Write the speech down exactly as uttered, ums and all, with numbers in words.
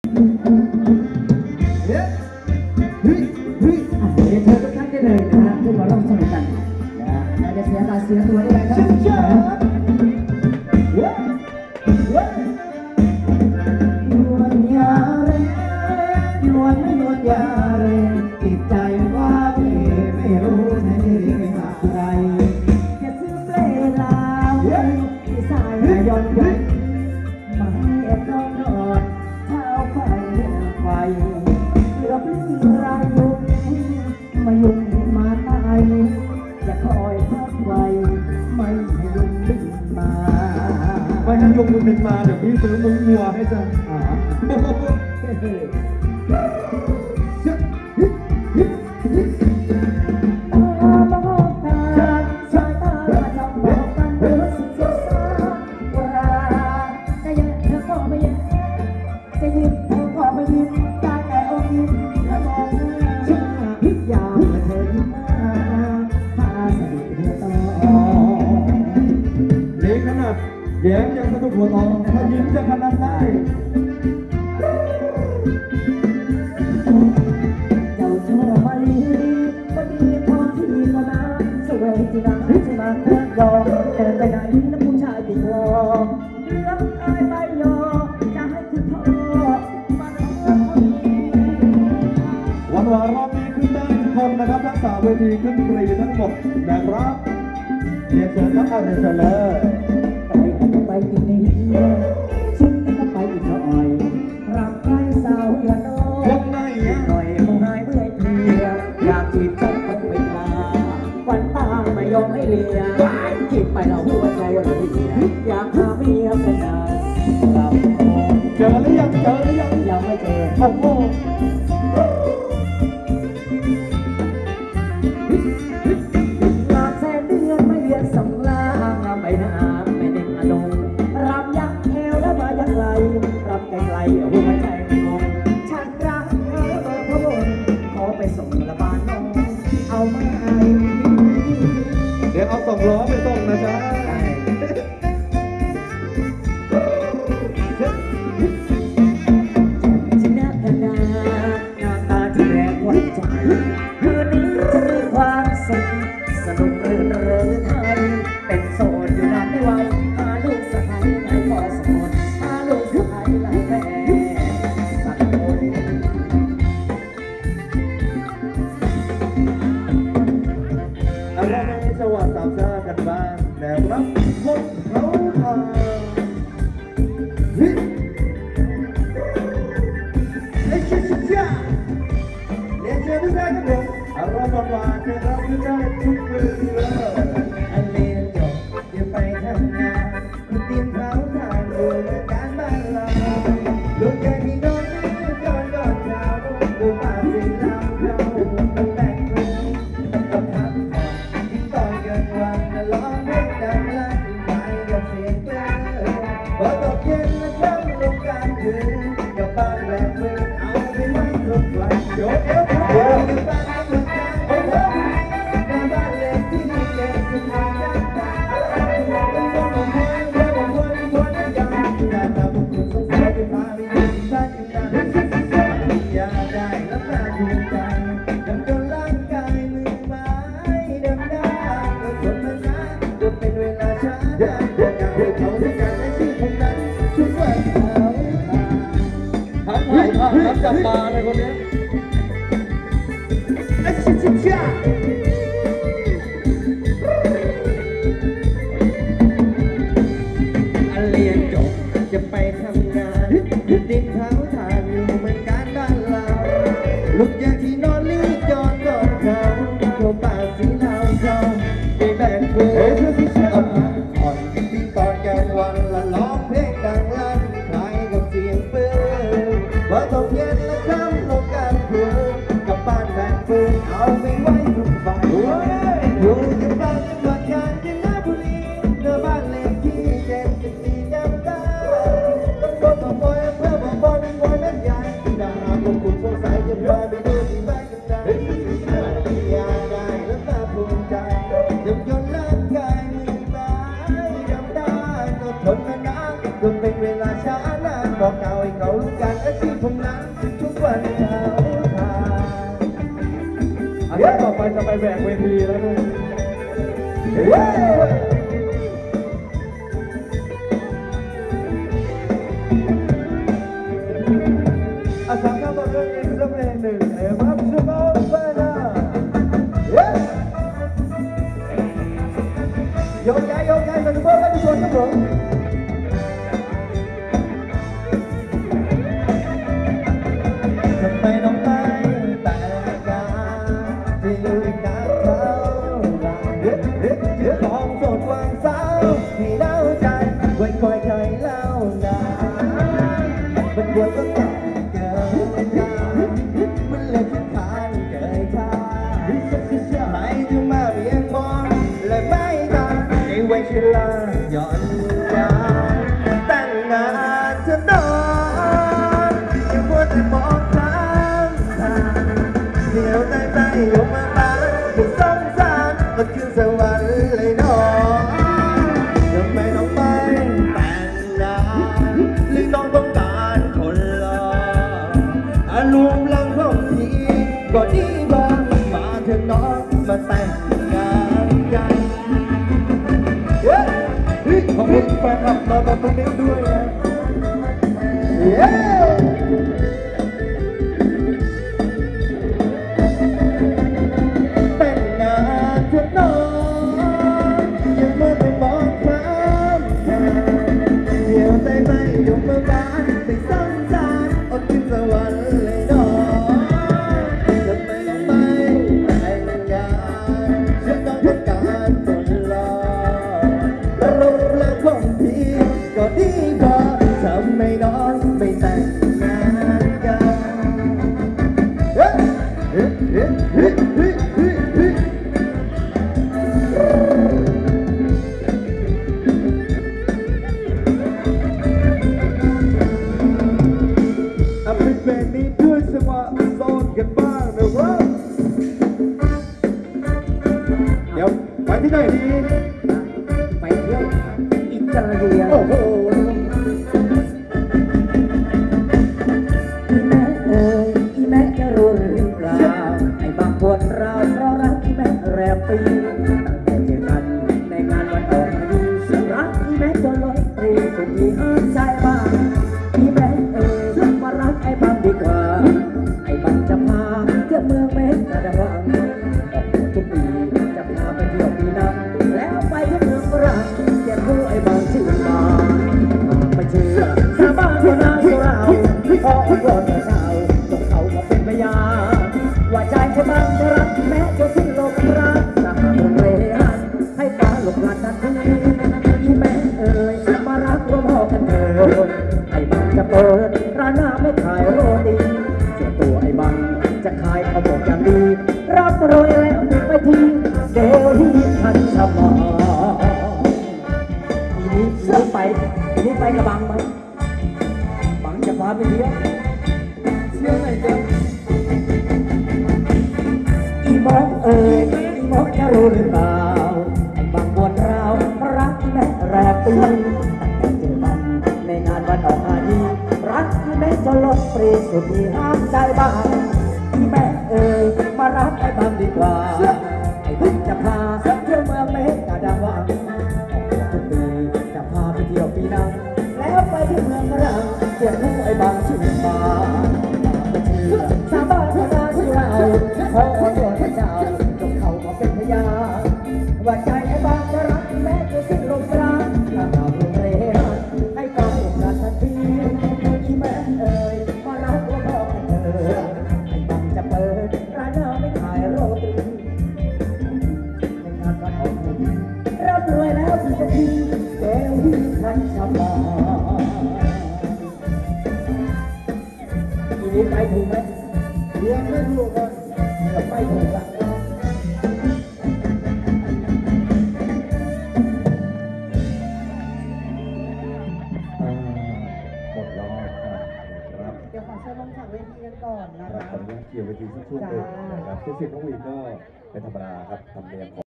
เฮ้ยเฮ้ยเฮ้ยเรียนเชิญทุกท่านได้เลยนะฮะขึ้นมาร่วมสนุกกันนะเราจะเสียการเสียตัวได้เลยครับเชิญเฮ้ยเฮ้ยนวลยาเรนวลไม่นวลยาเรติดใจว่าพี่ไม่รู้ในอะไรจะซื้อเปลลาวที่สายย้อนย้อนมาให้แอบนอนนอนเท้าไฟไฟเรือพลิ้งรายยุงมายุงมาตายจะคอยพักไว้ไม่ให้ยุงบินมาไม่ให้ยุงบินมาเดี๋ยวพี่ซื้อมุ้งวัวให้จ้ะอ่าแย้มยังสนุกหัวทองถ้ายิ้มจะขนาดไหนเจ้าชอบมาลีก็ดีพอที่ก็มาสวยจริงนะจะมาเลิกยอมเดินไปไหนน้ำผู้ชายติดรอเรื่องไอ้ใบยอจะให้คุณพ่อมาเลิกวันวานรอบนี้ขึ้นได้ทุกคนนะครับรักษาเวทีขึ้นฟรีทั้งหมดนะครับเรียนเชิญครับอาเรียนเชิญเลยไปกินนี่ชิ้นก็ไปอีกหน่อยรับใครสาวอย่าน้อยหน่อยหน่อยคงหายเมื่อยเพลียอยากจีบฉันคงไม่กล้าฝันตาไม่ยอมให้เลียจีบไปแล้วหัวใจเลยอยากหาเมียเป็นนางเราเจอหรือยังเจอหรือยังยังไม่เจอโอ้โหลาแสนเดือนไม่เรียนสำลางไม่น่ารำยักเอวและมายักไหลรำไกลๆหัวใจไม่งงฉันรักเธอพระบนขอไปส่งละบานน้องเอามาให้เดี๋ยวเอาสองล้อไปส่งนะจ๊ะฉันน่ากันดาหน้าตาที่แรงวัดใจคืนนี้จะมีความสุขสนุกเรื่นเริงไทยเป็นโสดอยู่นานไม่ไหวหาลูกสะใภ้ไหนพอสมดหาลูกสะใภ้ไหนแม่สักคนอะไรในจังหวัดสามชากันบ้างนะครับคนเขาทำเอ้ยชิชิจ้าเรียนเชิญทุกท่านครับผมอารมณ์หวานจะรับทุกท่านทุกเรื่องอันเรียนจบจะไปทำงานคุณเตรียมเขาทางดูการบ้านเราลูกแกที่นอนก่อนก่อนเช้าดูป่าสีลำเราต้องแต่งตัวต้องทำก่อนที่ตอนกลางวันร้องเพลงดังลั่นไปกับเสียงเพลงพอตกเย็นแล้วค่ำลงกลางคืนกับบ้านแบบมือเอาไปไว้ทุกวันโยกเอวโยกกับบ้านทุกวันโอ้โหในบ้านเล็กที่นี่เด็กสุดท้ายจะตายต้องต้องมาเพื่อบอกคนคนยังแต่ถ้าพวกคุณสงสัยเป็นมาไม่ดีบ้านยังดังอยากได้แล้วน่าภูมิใจดำจนร่างกายมือไม้ดำได้ก็ทนมานานจนเป็นเวลาช้าได้อยากให้เขาด้วยกันในที่ผมนั้นช่วยเขาทั้งถ่ายภาพทั้งจับมาเลยคนนี้ไอ้ชิชิช่าเรียนจบจะไปทำงานติดเท้าทางอยู่เหมือนการบ้านเราลูกอยากที่นอนลืมจอดก่อนเขาโยป่าสีเทาเทาไปแบกเพื่อนที่ชอบอ่อนที่ตอนกลางวันละร้องเพลงดังลั่นคล้ายกับเสียงปืนพอตกเย็นแล้วค่ำลงกลางคืนกับบ้านแบกปืนเอาไปไว้ทุกฝ่ายอยู่ที่บ้านจังหวัดกาญจนบุรีเนื้อบ้านเล็กที่เจ็ดสิบสี่จำได้ต้องกดบอยเพื่อบอกบอยบอยแม่ใหญ่ดาราพวกคุณสงสัยจะพาไปดูที่บ้านกันได้อยากได้แล้วน่าภูมิใจจนจนร่างกายมือไม้ดำได้ก็ทนมานานจนเป็นเวลาช้านานบอกเก่าให้เขารู้กันอาชีพผมอยจะไปแบกเวทีแล้วด้วยอาสาเข้ามาเรื่องนี้สักเพลงหนึ่งเอ็มอัพชั่วโมงไปนะโยกย้ายโยกย้ายมาทุกคนและทุกคนครับผมทำไมน้องไม่แต่งงานที่อยู่อีกนานเท่าไหร่เรื่องของโสดวางสาวที่เล่าใจไว้คอยเคยเล่านานมันบวชก็แก่เกินกันมันเลยคิดผ่านเกยทางให้ถึงมาเพียงมองและไม่ตาในวัยชราย้อนยาวแต่งงานเธอน้องยังมัวแต่มองทางทางเดี๋ยวได้ใจยกมาบ้านไม่สงสารก็คือสวรรค์เลยน้องทำไมน้องไม่แต่งงานหรือน้องต้องการคนรออารมณ์ลังของพี่ก็ดีบ้างมาเถอะน้องมาแต่งงานกันขอบคุณแฟนคลับมาตรงนี้ด้วยนะแต่งงานเถอะน้องยังไม่ไปมองความแค่เดี๋ยวใจไม่ยกมาบ้านไปสงสารอดกินสวรรค์เลยน้องทำไมน้องไม่แต่งงานฉันต้องต้องการคนรออารมณ์และของพี่ก็ดีพอทำไมน้องไม่แต่งงานกันเฮ้ยเฮ้ยเฮ้ยเฮ้ยเฮ้ยเฮ้ยเฮ้ยเอาเป็นเพลงนี้ด้วยจังหวะโซนกันบ้างนะครับเดี๋ยวไปที่ไหนดีไปเที่ยวอิตาเลียโอ้โหอีแม่เอ๋ยอีแม่จะรู้หรือเปล่าไอ้บางคนเราเพราะรักอีแม่แรมปีตั้งแต่เจอกันในงานวันออกมาดีรักอีแม่จนล้นปรีสุดที่ห้ามใจบ้างอีแม่เอ๋ยมารักไอ้บางดีกว่าไอ้บางจะพาเที่ยวเมืองเมกะดังออกทุกปีจะพาไปเที่ยวปีนั้นแล้วไปที่เมืองฝรั่งเก็บผู้ไอ้บางชื่อมาไม่เชื่อชาวบ้านคนนั้นของเราพออ้อนแต่เช้าจงเขามาเป็นพยานว่าใจไอ้บางจะรักแม้จะสิ้นลมรักจะหาคนเรหันให้ฟ้าหลบหลันทันทีอีแม่เอ๋ยมารักร่วมหอกันเถิดไอ้บางจะเปิดร้านหน้าไม่ขายโรตีส่วนตัวไอ้บางจะขายเอาบอกอย่างดีรับรวยแล้วไปทีเดี๋ยวที่ทันสมองทีนี้ทีนี้ไปทีนี้ไปกับบังไหมบังจะพาไปเที่ยวเที่ยวไหนเจ้าอีมองเอ๋ยอีมองจะรู้หรือเปล่าไอ้บางบนเรารักแม่แรกปีตั้งแต่เจอมันในงานวันออกอาดีรักแม่จนล้นปรีสุดที่ห้ามใจบ้างอีแม่เอ๋ยมารักไอ้บางดีกว่าไอ้บังจะพาเที่ยวเมืองเมกะดังวังทุกปีจะพาไปเที่ยวปีนั้นแล้วไปที่เมืองฝรั่งเก็บผู้ไอ้บางชื่อมาไปเชื่อชาวบ้านเขาได้ที่เราขออ้อนวอนพระเจ้าจงเข้ามาเป็นพยานว่าใจไอ้บางจะรักแม้จะสิ้นลมปราณถ้าเราลงเรหันให้กลายเป็นราชทันทีอีแม่เอ๋ยมารักว่าพ่อกันเถิดไอ้บางจะเปิดร้านเราไม่ขายโรตีในงานวันออกมาดีรับรวยแล้วสิจะทีเดี๋ยวที่ทันสมองทีนี้ไปถูกไหมเรียนไม่ถูกกันเกือบไม่ถูกละหมดรอบครับเดี๋ยวขอเชิญลงจากเวทีกันก่อนนะครัคะบขออนุญาตเกี่ยวไปทีสักช่วงหนึ่งนะครับเช่นเช่นน้องวีก็เป็นธรรมดาครับทำเนียม